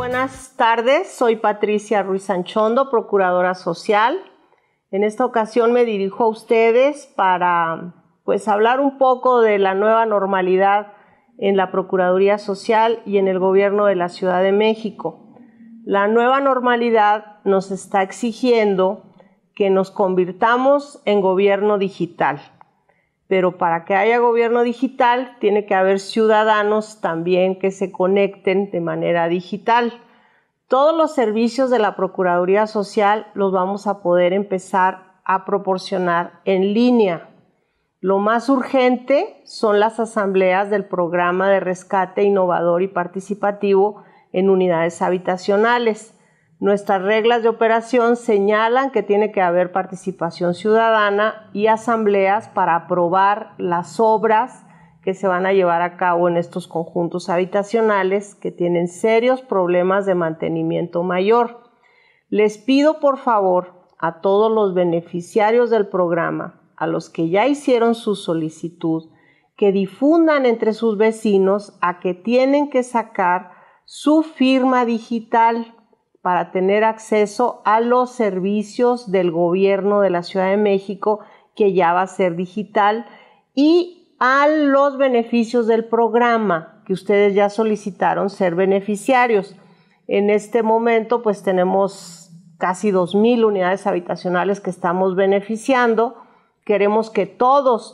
buenas tardes. Soy Patricia Ruiz Anchondo, Procuradora Social. En esta ocasión me dirijo a ustedes para hablar un poco de la nueva normalidad en la Procuraduría Social y en el Gobierno de la Ciudad de México. La nueva normalidad nos está exigiendo que nos convirtamos en gobierno digital. Pero para que haya gobierno digital, tiene que haber ciudadanos también que se conecten de manera digital. Todos los servicios de la Procuraduría Social los vamos a poder empezar a proporcionar en línea. Lo más urgente son las asambleas del Programa de Rescate Innovador y Participativo en Unidades Habitacionales. Nuestras reglas de operación señalan que tiene que haber participación ciudadana y asambleas para aprobar las obras que se van a llevar a cabo en estos conjuntos habitacionales que tienen serios problemas de mantenimiento mayor. Les pido por favor a todos los beneficiarios del programa, a los que ya hicieron su solicitud, que difundan entre sus vecinos a que tienen que sacar su firma digital para tener acceso a los servicios del gobierno de la Ciudad de México, que ya va a ser digital, y a los beneficios del programa que ustedes ya solicitaron ser beneficiarios. En este momento tenemos casi 2,000 unidades habitacionales que estamos beneficiando. Queremos que todos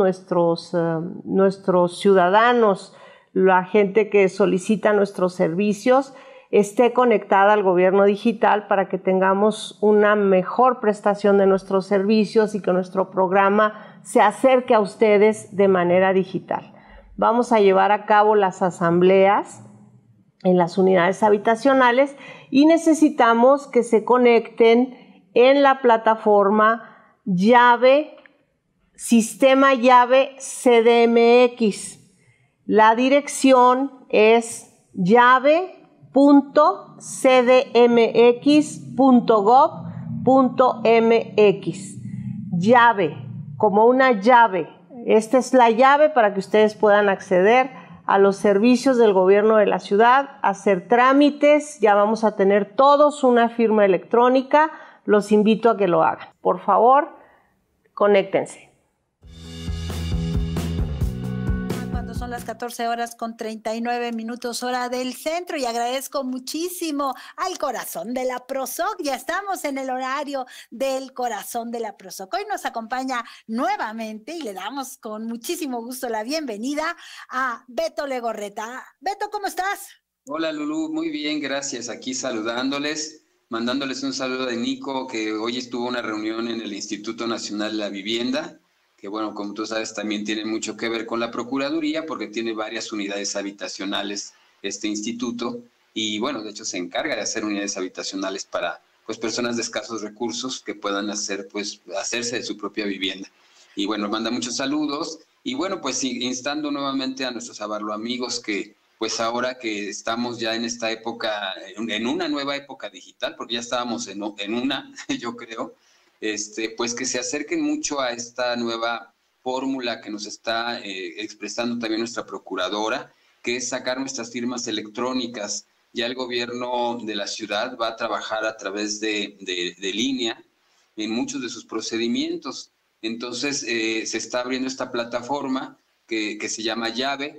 nuestros ciudadanos, la gente que solicita nuestros servicios, esté conectada al gobierno digital para que tengamos una mejor prestación de nuestros servicios y que nuestro programa se acerque a ustedes de manera digital. Vamos a llevar a cabo las asambleas en las unidades habitacionales y necesitamos que se conecten en la plataforma Sistema Llave CDMX. La dirección es llave.cdmx.gov.mx. Llave, como una llave. Esta es la llave para que ustedes puedan acceder a los servicios del gobierno de la ciudad, hacer trámites. Ya vamos a tener todos una firma electrónica. Los invito a que lo hagan. Por favor, conéctense. Son las 14:39 hora del centro y agradezco muchísimo al corazón de la PROSOC. Ya estamos en el horario del corazón de la PROSOC. Hoy nos acompaña nuevamente y le damos con muchísimo gusto la bienvenida a Beto Legorreta. Beto, ¿cómo estás? Hola Lulú, muy bien, gracias. Aquí saludándoles, mandándoles un saludo de Nico, que hoy estuvo en una reunión en el Instituto Nacional de la Vivienda, que bueno, como tú sabes, también tiene mucho que ver con la Procuraduría, porque tiene varias unidades habitacionales este instituto, y bueno, de hecho se encarga de hacer unidades habitacionales para personas de escasos recursos que puedan hacerse de su propia vivienda. Y bueno, manda muchos saludos, y bueno, instando nuevamente a nuestros amigos que ahora que estamos ya en esta época, en una nueva época digital, porque ya estábamos en una, yo creo, que se acerquen mucho a esta nueva fórmula que nos está expresando también nuestra procuradora, que es sacar nuestras firmas electrónicas. Ya el gobierno de la ciudad va a trabajar a través de línea en muchos de sus procedimientos. Entonces, se está abriendo esta plataforma que se llama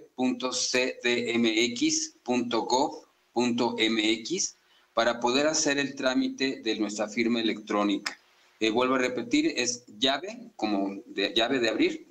llave.cdmx.gov.mx para poder hacer el trámite de nuestra firma electrónica. Vuelvo a repetir, es llave, como de llave de abrir,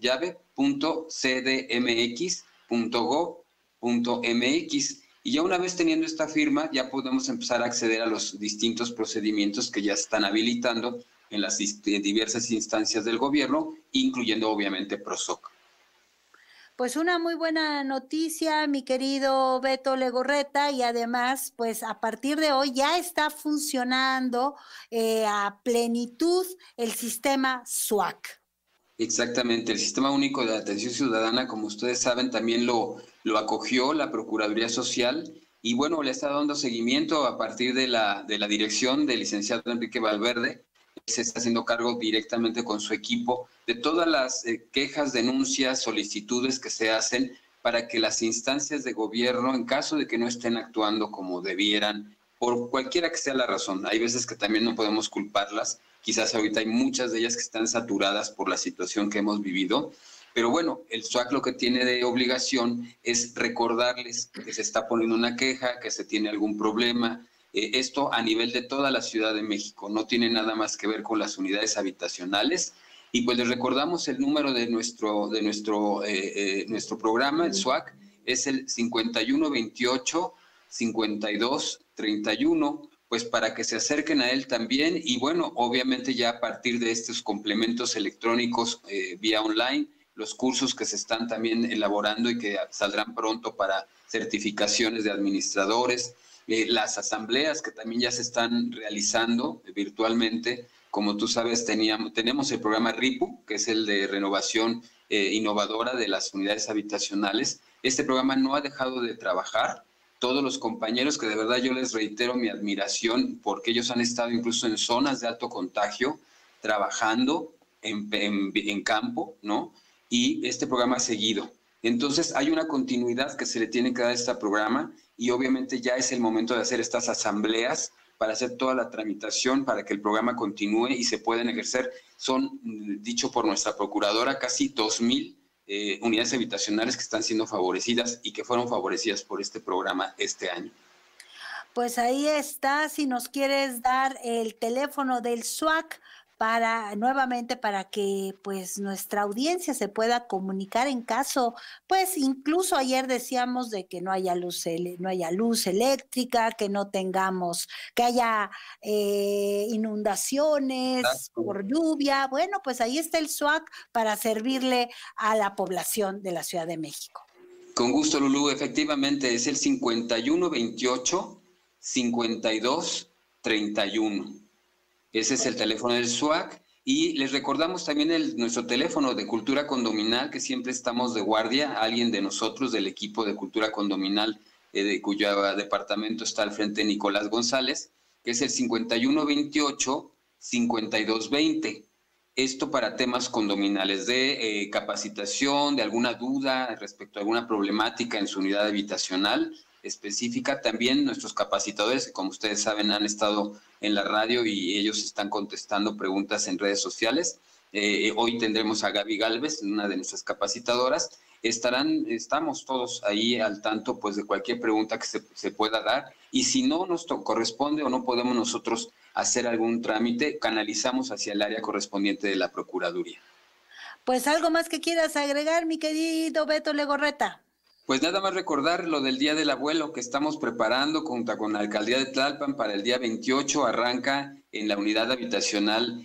llave.cdmx.gov.mx. Y ya una vez teniendo esta firma, ya podemos empezar a acceder a los distintos procedimientos que ya están habilitando en las diversas instancias del gobierno, incluyendo obviamente PROSOC. Pues una muy buena noticia, mi querido Beto Legorreta, y además, a partir de hoy ya está funcionando a plenitud el sistema SUAC. Exactamente, el Sistema Único de Atención Ciudadana, como ustedes saben, también lo acogió la Procuraduría Social y bueno, le está dando seguimiento a partir de la dirección del licenciado Enrique Valverde. Se está haciendo cargo directamente con su equipo de todas las quejas, denuncias, solicitudes que se hacen para que las instancias de gobierno, en caso de que no estén actuando como debieran, por cualquiera que sea la razón, hay veces que también no podemos culparlas, quizás ahorita hay muchas de ellas que están saturadas por la situación que hemos vivido, pero bueno, el SUAC lo que tiene de obligación es recordarles que se está poniendo una queja, que se tiene algún problema. Esto a nivel de toda la Ciudad de México, no tiene nada más que ver con las unidades habitacionales. Y pues les recordamos el número de nuestro programa, el SUAC, es el 5128-5231, pues para que se acerquen a él también. Y bueno, obviamente ya a partir de estos complementos electrónicos vía online, los cursos que se están también elaborando y que saldrán pronto para certificaciones de administradores, las asambleas que también ya se están realizando virtualmente. Como tú sabes, tenemos el programa RIPU, que es el de renovación innovadora de las unidades habitacionales. Este programa no ha dejado de trabajar. Todos los compañeros que de verdad yo les reitero mi admiración porque ellos han estado incluso en zonas de alto contagio, trabajando en campo, ¿no? Y este programa ha seguido. Entonces hay una continuidad que se le tiene que dar a este programa y obviamente ya es el momento de hacer estas asambleas para hacer toda la tramitación, para que el programa continúe y se puedan ejercer. Son, dicho por nuestra procuradora, casi 2,000 unidades habitacionales que están siendo favorecidas y que fueron favorecidas por este programa este año. Pues ahí está, si nos quieres dar el teléfono del SUAC nuevamente para que pues nuestra audiencia se pueda comunicar en caso, pues incluso ayer decíamos de que no haya luz eléctrica, que no tengamos, que haya inundaciones por lluvia. Bueno, pues ahí está el SUAC para servirle a la población de la Ciudad de México. Con gusto, Lulú, efectivamente es el 5128-5231. Ese es el teléfono del SUAC y les recordamos también nuestro teléfono de Cultura Condominal, que siempre estamos de guardia, alguien de nosotros del equipo de Cultura Condominal, de cuyo departamento está al frente Nicolás González, que es el 5128-5220. Esto para temas condominales de capacitación, de alguna duda respecto a alguna problemática en su unidad habitacional específica. También nuestros capacitadores, que como ustedes saben han estado en la radio y ellos están contestando preguntas en redes sociales. Hoy tendremos a Gaby Galvez, una de nuestras capacitadoras. Estamos todos ahí al tanto pues de cualquier pregunta que se pueda dar, y si no nos corresponde o no podemos nosotros hacer algún trámite, canalizamos hacia el área correspondiente de la Procuraduría. Pues algo más que quieras agregar, mi querido Beto Legorreta. Pues nada más recordar lo del Día del Abuelo que estamos preparando junto con la Alcaldía de Tlalpan para el día 28. Arranca en la unidad habitacional,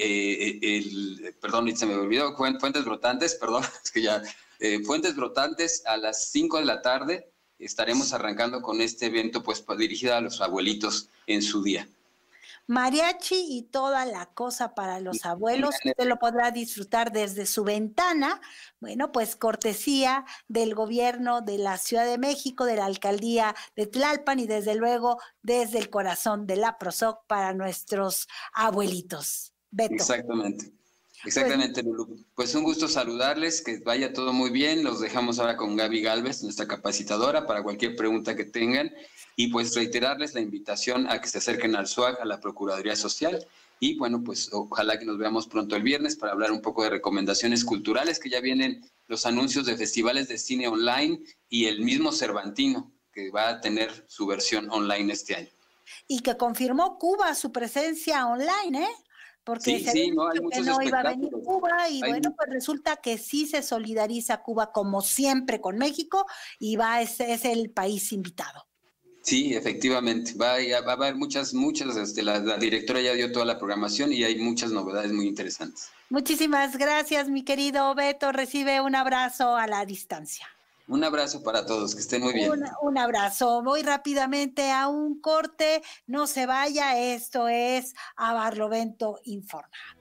perdón, se me olvidó, Fuentes Brotantes, perdón, es que ya, Fuentes Brotantes a las 5 de la tarde estaremos arrancando con este evento pues dirigido a los abuelitos en su día. Mariachi y toda la cosa para los abuelos, usted lo podrá disfrutar desde su ventana. Bueno, pues cortesía del gobierno de la Ciudad de México, de la alcaldía de Tlalpan y desde luego desde el corazón de la PROSOC para nuestros abuelitos. Beto. Exactamente, Lulú. Pues un gusto saludarles, que vaya todo muy bien. Los dejamos ahora con Gaby Galvez, nuestra capacitadora, para cualquier pregunta que tengan. Y pues reiterarles la invitación a que se acerquen al SUAC, a la Procuraduría Social. Y bueno, pues ojalá que nos veamos pronto el viernes para hablar un poco de recomendaciones culturales, que ya vienen los anuncios de festivales de cine online y el mismo Cervantino, que va a tener su versión online este año. Y que confirmó Cuba su presencia online, ¿eh? Porque sí, se sí, había no, dicho que no iba a venir Cuba y bueno, pues resulta que sí se solidariza Cuba como siempre con México y es el país invitado. Sí, efectivamente, va a haber muchas, la directora ya dio toda la programación y hay muchas novedades muy interesantes. Muchísimas gracias, mi querido Beto, recibe un abrazo a la distancia. Un abrazo para todos, que estén muy bien. Un abrazo, voy rápidamente a un corte, no se vaya, esto es A Barlovento Informa.